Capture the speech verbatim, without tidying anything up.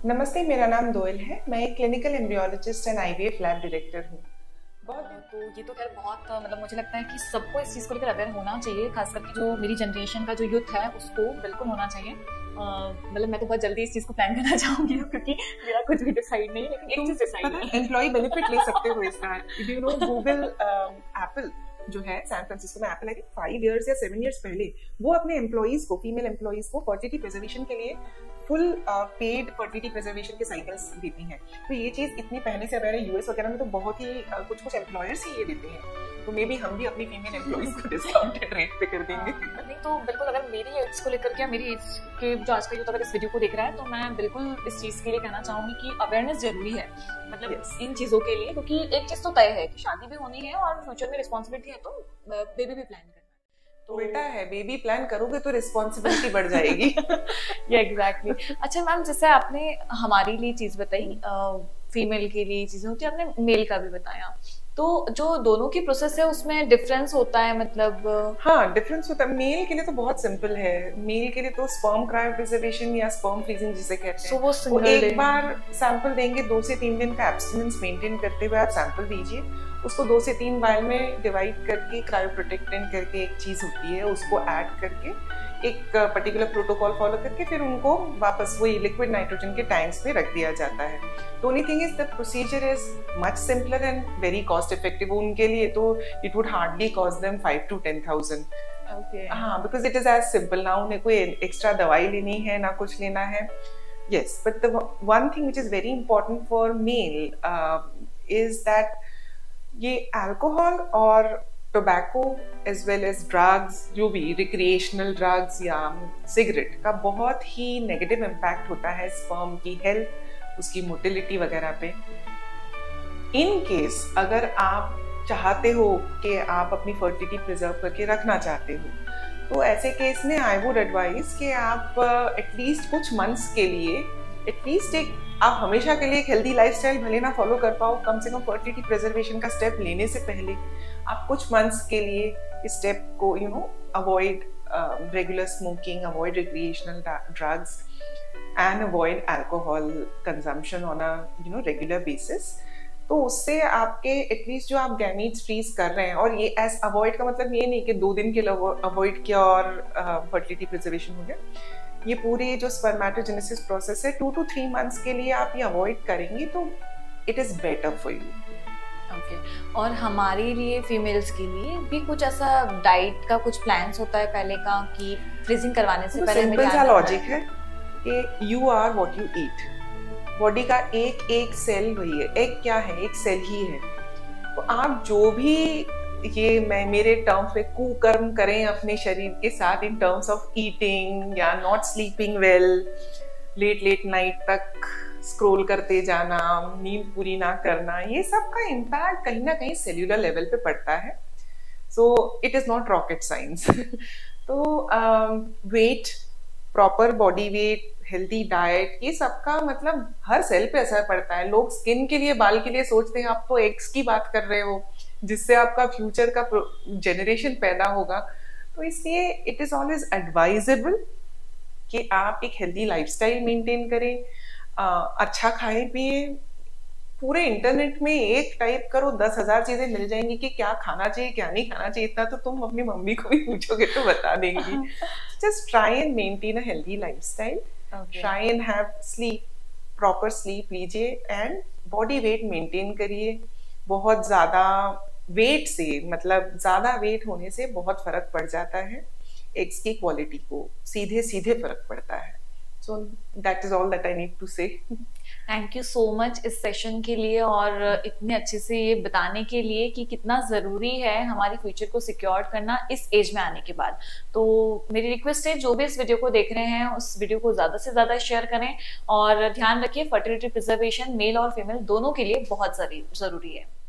नमस्ते, मेरा नाम दोयल है। मैं एक clinical embryologist and IVF lab director हूँ। बहुत तो ये तो खैर बहुत मतलब मुझे लगता है कि सबको इस चीज़ को लेकर अवेयर होना चाहिए, खास करके जो मेरी जनरेशन का जो यूथ है उसको बिल्कुल होना चाहिए। मतलब मैं तो बहुत जल्दी इस चीज़ को प्लान करना चाहूँगी क्योंकि मेरा कुछ भी डिसाइड नहीं है, लेकिन एक चीज़ डिसाइड है, एम्प्लॉय बेनिफिट ले सकते हो इसका। यू नो गूगल, एप्पल जो है सैन फ्रांसिस्को में, Apple I think five years या सेवन इयर्स पहले वो अपने एम्प्लॉइज को, फीमेल एम्प्लॉइज को फर्टिलिटी प्रिजर्वेशन के लिए फुल पेड फर्टिलिटी प्रिजर्वेशन के साइकिल्स देती हैं। तो ये चीज इतनी पहले से अवेयर है। यूएस वगैरह में तो बहुत ही uh, कुछ कुछ एम्प्लॉयर्स ही ये देते हैं। तो मे बी हम भी अपनी फीमेल एम्प्लॉइज को डिस्काउंटेड रेट पे कर देंगे। नहीं तो बिल्कुल, अगर मेरी एज को लेकर के, मेरी एज के जो आज का यूथ अगर इस वीडियो को देख रहा है, तो मैं बिल्कुल इस चीज के लिए कहना चाहूंगी कि अवेयरनेस जरूरी है, मतलब yes. इन चीजों के लिए, क्योंकि एक चीज तो तय है कि शादी भी होनी है और फ्यूचर में रिस्पॉन्सिबिलिटी है, तो बेबी भी प्लान करना है। तो बेटा है, बेबी प्लान करोगे तो रिस्पॉन्सिबिलिटी बढ़ जाएगी। ये एग्जैक्टली। अच्छा मैम, जैसे आपने हमारे लिए चीज बताई, फीमेल के लिए चीजें होती है, आपने मेल का भी बताया, तो जो दोनों की प्रोसेस है उसमें डिफरेंस होता है, मतलब? हाँ, डिफरेंस होता है। मेल के लिए तो बहुत सिंपल है। मेल के लिए तो स्पर्म क्रायोप्रिजर्वेशन या स्पर्म फ्रीजिंग जिसे कहते हैं, so, वो, वो एक बार सैंपल देंगे, दो से तीन दिन का एब्स्टिनेंस मेंटेन करते हुए आप सैंपल दीजिए। उसको दो से तीन वायल में डिवाइड करके क्रायो प्रोटेक्टेंट करके एक चीज होती है, उसको ऐड करके एक पर्टिकुलर प्रोटोकॉल फॉलो करके फिर उनको वापस वही लिक्विड नाइट्रोजन के टैंक्स में रख दिया जाता है। तो only thing is the procedure is much simpler and very cost effective. उनके लिए तो it would hardly cost them five to ten thousand. हाँ, because it is as simple ना, उन्हें कोई एक्स्ट्रा दवाई लेनी है ना कुछ लेना है। Yes, but the one thing which is very important for male is that ये अल्कोहल और tobacco as well as drugs, जो भी रिक्रिएशनल ड्रग्स या सिगरेट का बहुत ही नेगेटिव इम्पैक्ट होता है स्पर्म की हेल्थ, उसकी मोटिलिटी वगैरह पे। इन केस अगर आप चाहते हो कि आप अपनी फर्टिलिटी प्रिजर्व करके रखना चाहते हो, तो ऐसे केस में आई वुड एडवाइज कि आप एटलीस्ट कुछ मंथ्स के लिए, एटलीस्ट एक आप हमेशा के लिए एक हेल्दी लाइफस्टाइल भले ना फॉलो कर पाओ, कम से कम फर्टिलिटी प्रिजर्वेशन का स्टेप लेने से पहले आप कुछ मंथ्स के लिए इस स्टेप को you know avoid regular smoking, avoid recreational drugs and avoid alcohol consumption on a you know regular basis. तो उससे आपके एटलीस्ट जो आप गैमीट्स फ्रीज कर रहे हैं, और ये एज अवॉइड का मतलब ये नहीं कि दो दिन के लिए अवॉइड किया और फर्टिलिटी uh, प्रिजर्वेशन हो गया। ये पूरी जो स्पर्मेटोजेनेसिस प्रोसेस है, टू टू थ्री मंथ्स के लिए आप ये अवॉइड करेंगे तो it is better for you. Okay, और हमारे लिए फीमेल्स के लिए भी कुछ ऐसा डाइट का कुछ प्लान्स होता है पहले का, कि फ्रीजिंग करवाने से पहले? सिंपल सा लॉजिक है कि you are what you eat. Body का एक एक सेल वही है। एक क्या है? एक सेल ही है। तो आप जो भी ये मैं मेरे टर्म्स में कुकर्म करें अपने शरीर के साथ, इन टर्म्स ऑफ ईटिंग या not sleeping well, late late night तक स्क्रॉल करते जाना, नींद पूरी ना करना, ये सब का इम्पैक्ट कहीं ना कहीं सेल्यूलर लेवल पे पड़ता है। So it is not rocket science. तो weight, proper body weight, healthy diet, ये सबका मतलब हर सेल पे असर पड़ता है। लोग स्किन के लिए, बाल के लिए सोचते हैं, आप तो एग्स की बात कर रहे हो जिससे आपका फ्यूचर का जनरेशन पैदा होगा। तो इसलिए इट इज ऑलवेज एडवाइजेबल कि आप एक हेल्दी लाइफस्टाइल मेंटेन करें, आ, अच्छा खाएं पिए। पूरे इंटरनेट में एक टाइप करो, दस हजार चीजें मिल जाएंगी कि क्या खाना चाहिए क्या नहीं खाना चाहिए। इतना तो तुम अपनी मम्मी को भी पूछोगे तो बता देंगी। Just try and maintain a healthy lifestyle, try and have sleep, proper sleep लीजिए एंड बॉडी वेट मेंटेन करिए। बहुत ज्यादा वेट से, मतलब ज्यादा वेट होने से बहुत फर्क पड़ जाता है, एग्स की क्वालिटी को सीधे सीधे फर्क पड़ता है। So that is all that I need to say. Thank you so much इस सेशन के लिए, और इतने अच्छे से ये बताने के लिए कि कितना ज़रूरी है हमारी फ्यूचर को सिक्योर करना इस एज में आने के बाद। तो मेरी रिक्वेस्ट है, जो भी इस वीडियो को देख रहे हैं उस वीडियो को ज़्यादा से ज़्यादा शेयर करें, और ध्यान रखिए फर्टिलिटी प्रिजर्वेशन मेल और फीमेल दोनों के लिए बहुत ज़रूरी है।